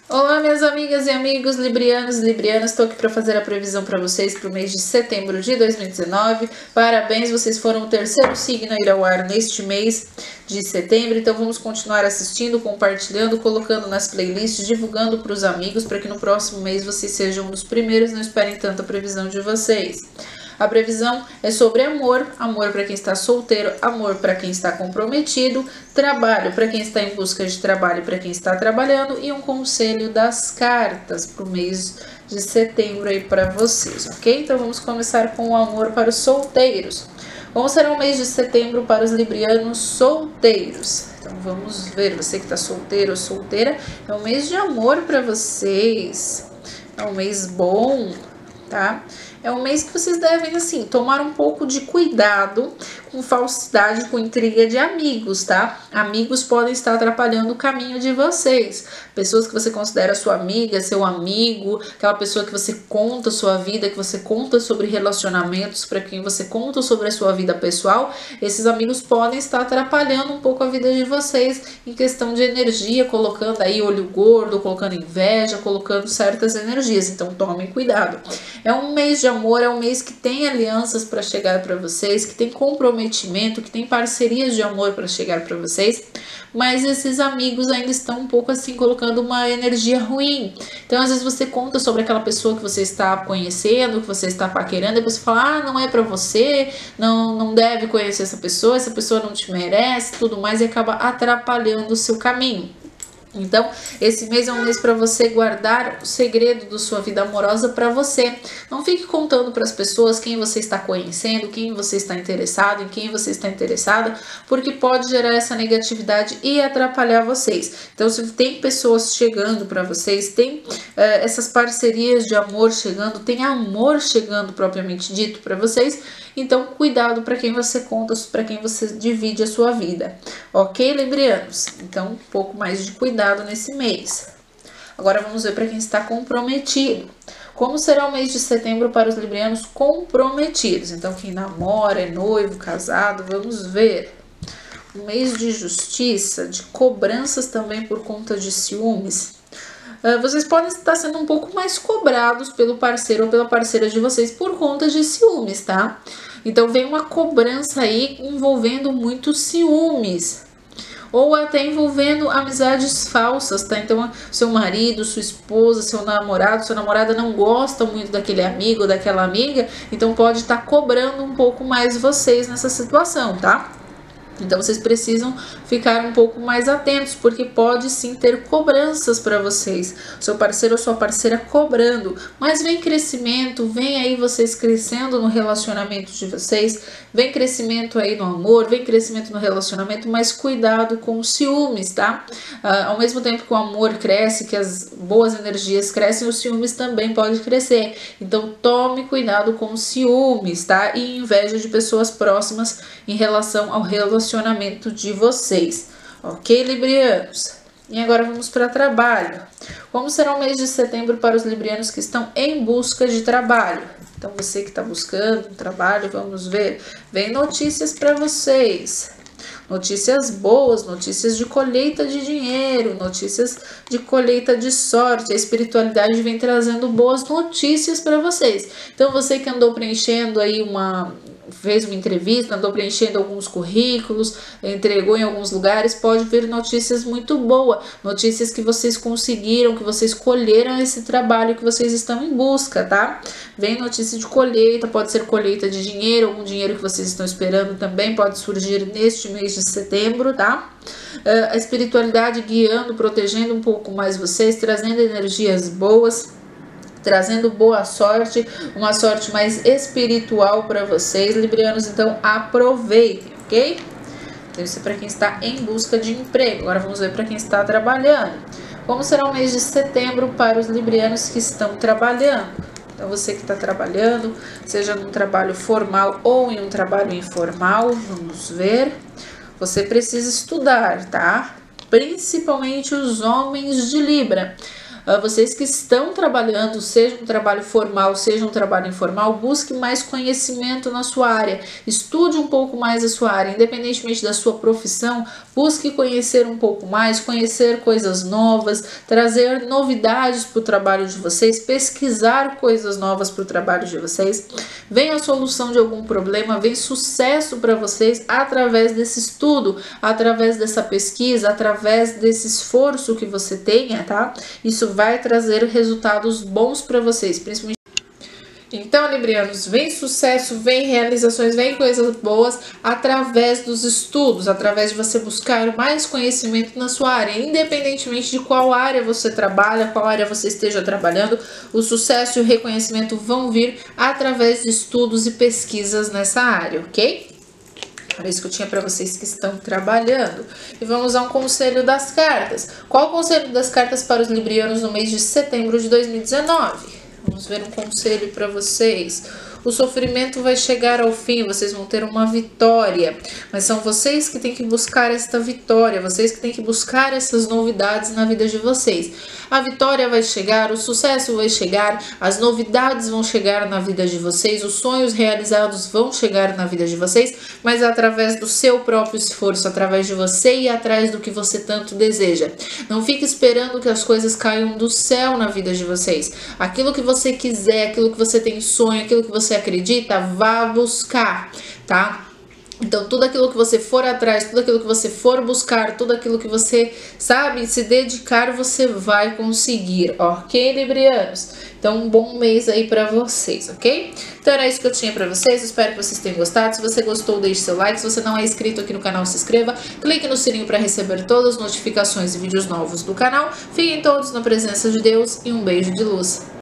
Olá, minhas amigas e amigos librianos e librianas, estou aqui para fazer a previsão para vocês para o mês de setembro de 2019. Parabéns, vocês foram o terceiro signo a ir ao ar neste mês de setembro, então vamos continuar assistindo, compartilhando, colocando nas playlists, divulgando para os amigos, para que no próximo mês vocês sejam um dos primeiros, não esperem tanta previsão de vocês. A previsão é sobre amor, amor para quem está solteiro, amor para quem está comprometido, trabalho para quem está em busca de trabalho e para quem está trabalhando e um conselho das cartas para o mês de setembro aí para vocês, ok? Então vamos começar com o amor para os solteiros. Como será o mês de setembro para os librianos solteiros? Então vamos ver, você que está solteiro ou solteira, é um mês de amor para vocês, é um mês bom, tá? É um mês que vocês devem, assim, tomar um pouco de cuidado com falsidade, com intriga de amigos, tá? Amigos podem estar atrapalhando o caminho de vocês. Pessoas que você considera sua amiga, seu amigo, aquela pessoa que você conta sua vida, que você conta sobre relacionamentos, para quem você conta sobre a sua vida pessoal, esses amigos podem estar atrapalhando um pouco a vida de vocês em questão de energia, colocando aí olho gordo, colocando inveja, colocando certas energias. Então tomem cuidado. É um mês de amor, é um mês que tem alianças para chegar para vocês, que tem comprometimento, que tem parcerias de amor para chegar para vocês, mas esses amigos ainda estão um pouco assim colocando uma energia ruim. Então às vezes você conta sobre aquela pessoa que você está conhecendo, que você está paquerando, e você fala, não é para você, não deve conhecer essa pessoa não te merece, tudo mais, e acaba atrapalhando o seu caminho. Então, esse mês é um mês para você guardar o segredo da sua vida amorosa para você. Não fique contando para as pessoas quem você está conhecendo, quem você está interessado, em quem você está interessada, porque pode gerar essa negatividade e atrapalhar vocês. Então, se tem pessoas chegando para vocês, tem essas parcerias de amor chegando, tem amor chegando propriamente dito para vocês, então cuidado para quem você conta, para quem você divide a sua vida. Ok, librianos? Então, um pouco mais de cuidado nesse mês. Agora vamos ver para quem está comprometido. Como será o mês de setembro para os librianos comprometidos? Então, quem namora, é noivo, casado, vamos ver. Um mês de justiça, de cobranças também por conta de ciúmes. Vocês podem estar sendo um pouco mais cobrados pelo parceiro ou pela parceira de vocês por conta de ciúmes, tá? Então vem uma cobrança aí envolvendo muitos ciúmes, ou até envolvendo amizades falsas, tá? Então seu marido, sua esposa, seu namorado, sua namorada não gosta muito daquele amigo ou daquela amiga, então pode estar cobrando um pouco mais vocês nessa situação, tá? Então vocês precisam ficar um pouco mais atentos, porque pode sim ter cobranças para vocês, seu parceiro ou sua parceira cobrando, mas vem crescimento, vem aí vocês crescendo no relacionamento de vocês, vem crescimento aí no amor, vem crescimento no relacionamento, mas cuidado com os ciúmes, tá? Ao mesmo tempo que o amor cresce, que as boas energias crescem, os ciúmes também podem crescer, então tome cuidado com os ciúmes, tá? E inveja de pessoas próximas em relação ao relacionamento de vocês, ok, librianos? E agora vamos para trabalho. Como será o mês de setembro para os librianos que estão em busca de trabalho? Então você que está buscando um trabalho, vamos ver, vem notícias para vocês. Notícias boas, notícias de colheita de dinheiro, notícias de colheita de sorte. A espiritualidade vem trazendo boas notícias para vocês. Então você que andou preenchendo aí fez uma entrevista, andou preenchendo alguns currículos, entregou em alguns lugares, pode vir notícias muito boas, notícias que vocês conseguiram, que vocês colheram esse trabalho que vocês estão em busca, tá? Vem notícia de colheita, pode ser colheita de dinheiro, algum dinheiro que vocês estão esperando também pode surgir neste mês de setembro, tá? A espiritualidade guiando, protegendo um pouco mais vocês, trazendo energias boas, trazendo boa sorte, uma sorte mais espiritual para vocês, librianos, então aproveitem, ok? Então isso é para quem está em busca de emprego. Agora vamos ver para quem está trabalhando. Como será o mês de setembro para os librianos que estão trabalhando? Então você que está trabalhando, seja num trabalho formal ou em um trabalho informal, vamos ver. Você precisa estudar, tá? Principalmente os homens de Libra. Vocês que estão trabalhando, seja um trabalho formal, seja um trabalho informal, busque mais conhecimento na sua área, estude um pouco mais a sua área, independentemente da sua profissão, busque conhecer um pouco mais, conhecer coisas novas, trazer novidades para o trabalho de vocês, pesquisar coisas novas para o trabalho de vocês. Vem a solução de algum problema, vem sucesso para vocês através desse estudo, através dessa pesquisa, através desse esforço que você tenha, tá? Isso vai trazer resultados bons para vocês, principalmente. Então, librianos, vem sucesso, vem realizações, vem coisas boas através dos estudos, através de você buscar mais conhecimento na sua área, independentemente de qual área você trabalha, qual área você esteja trabalhando, o sucesso e o reconhecimento vão vir através de estudos e pesquisas nessa área, ok? Era isso que eu tinha para vocês que estão trabalhando. E vamos a um conselho das cartas. Qual o conselho das cartas para os librianos no mês de setembro de 2019? Vamos ver um conselho para vocês. O sofrimento vai chegar ao fim, vocês vão ter uma vitória, mas são vocês que têm que buscar esta vitória, vocês que têm que buscar essas novidades na vida de vocês. A vitória vai chegar, o sucesso vai chegar, as novidades vão chegar na vida de vocês, os sonhos realizados vão chegar na vida de vocês, mas através do seu próprio esforço, através de você e atrás do que você tanto deseja. Não fique esperando que as coisas caiam do céu na vida de vocês. Aquilo que você quiser, aquilo que você tem sonho, aquilo que você acredita, vá buscar, tá? Então, tudo aquilo que você for atrás, tudo aquilo que você for buscar, tudo aquilo que você, sabe, se dedicar, você vai conseguir, ok, librianos? Então, um bom mês aí pra vocês, ok? Então, era isso que eu tinha pra vocês, espero que vocês tenham gostado. Se você gostou, deixe seu like. Se você não é inscrito aqui no canal, se inscreva. Clique no sininho pra receber todas as notificações e vídeos novos do canal. Fiquem todos na presença de Deus e um beijo de luz.